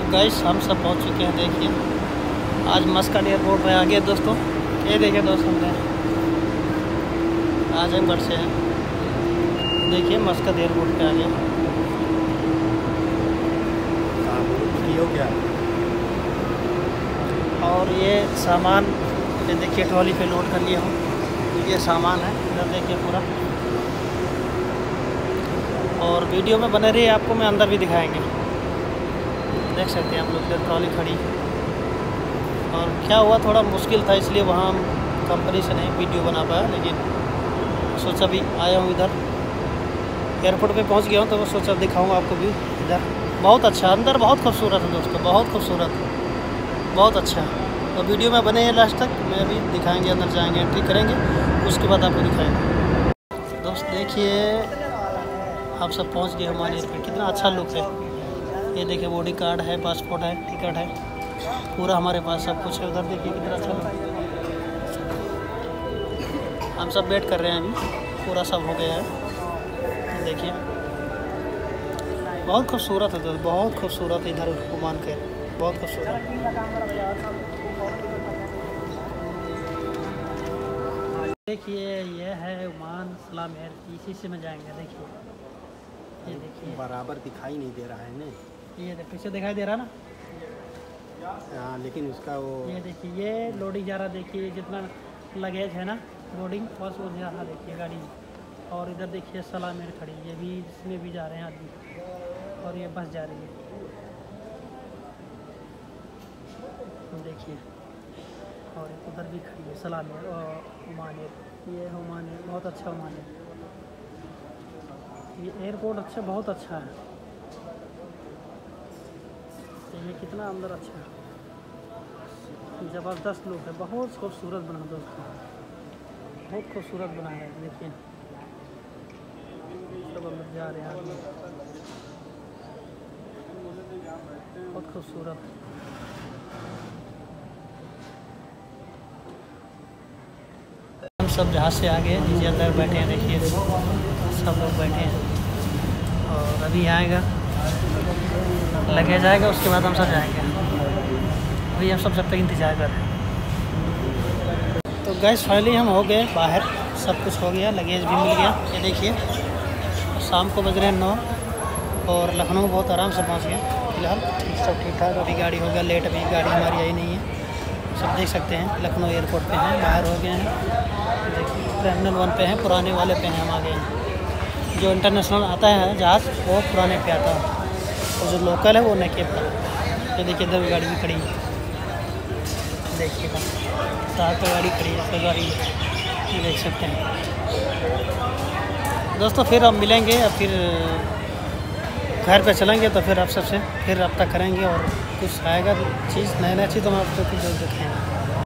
Guys हम सब पहुंच चुके हैं। देखिए आज मस्कट एयरपोर्ट पे आ गए दोस्तों। ये देखिए दोस्तों हमने आजमगढ़ से हैं। देखिए मस्कट एयरपोर्ट पे आ गए। क्या और ये सामान ये देखिए ट्रॉली पे लोड कर लिया हूँ। ये सामान है, इधर देखिए पूरा। और वीडियो में बने रहिए, आपको मैं अंदर भी दिखाएंगे। देख सकते हैं आप लोग, इधर ट्रॉली खड़ी। और क्या हुआ, थोड़ा मुश्किल था, इसलिए वहाँ हम कंपनी से नहीं वीडियो बना पाया, लेकिन सोचा भी आया हूँ इधर एयरपोर्ट पे पहुँच गया हूँ, तो मैं सोचा दिखाऊँगा आपको भी। इधर बहुत अच्छा, अंदर बहुत खूबसूरत है दोस्तों, बहुत खूबसूरत, बहुत अच्छा। तो वीडियो में बने हैं लास्ट तक, मैं भी दिखाएंगे। अंदर जाएंगे, एंट्री करेंगे, उसके बाद आपको दिखाएंगे। दोस्त देखिए आप सब पहुंच गए हमारे एयरपोर्ट। कितना अच्छा लुक है। ये देखिए बॉडी कार्ड है, पासपोर्ट है, टिकट है, पूरा हमारे पास सब कुछ है। उधर देखिए कितना अच्छा लुक है। हम सब वेट कर रहे हैं, अभी पूरा सब हो गया है। देखिए बहुत खूबसूरत है दोस्त, बहुत खूबसूरत है। इधर ओमान के बहुत खूबसूरत। देखिए ये है ओमान सलाम एयर, इसी से में जाएंगे। देखिए ये देखिए बराबर दिखाई नहीं दे रहा है ना, ये पीछे दिखाई दे रहा ना। हाँ, लेकिन उसका वो ये देखिए ये लोडिंग जा रहा। देखिए जितना लगेज है ना लोडिंग, बस वो जा रहा। देखिए गाड़ी। और इधर देखिए सलाम एयर खड़ी, ये भी इसमें भी जा रहे हैं आदमी। और ये बस जा रही है, देखिए। और उधर भी खड़ी है सलाम एयर और ओमान एयर। ये ओमान एयर बहुत अच्छा ओमान है। ये एयरपोर्ट अच्छा, बहुत अच्छा है। ये कितना अंदर अच्छा है, ज़बरदस्त लुक है, बहुत खूबसूरत बना दोस्तों, बहुत खूबसूरत बना है। देखिए सब अंदर जा रहे हैं आदमी, बहुत खूबसूरत। हम सब जहाँ से आ गए, नीचे अंदर बैठे हैं। देखिए सब लोग बैठे हैं। और अभी आएगा लगेज आएगा, उसके बाद हम सब जाएंगे। अभी हम सब जब तक इंतज़ार कर रहे हैं। तो गैस फाइनली हम हो गए बाहर, सब कुछ हो गया, लगेज भी मिल गया। ये देखिए शाम को बज रहे हैं 9 और लखनऊ बहुत आराम से पहुंच गए। फिलहाल सब ठीक ठाक। अभी गाड़ी हो गया लेट, अभी गाड़ी हमारी आई नहीं है। सब देख सकते हैं लखनऊ एयरपोर्ट पे हैं, बाहर हो गए हैं। देखिए टर्मिनल 1 पे हैं, पुराने वाले पे हैं हम आ गए हैं। जो इंटरनेशनल आता है जहाज़ वो पुराने पे आता है, और जो लोकल है वो नए के पर। ये देखिए इधर गाड़ी भी खड़ी है, देखिएगा तार पर गाड़ी खड़ी है, तो गाड़ी ये देख सकते हैं दोस्तों। फिर हम मिलेंगे, अब फिर घर पे चलेंगे, तो फिर आप सबसे फिर रब्ता करेंगे और कुछ आएगा चीज़ नया चीज़ तो हम आपको कुछ जरूर दिखाएंगे।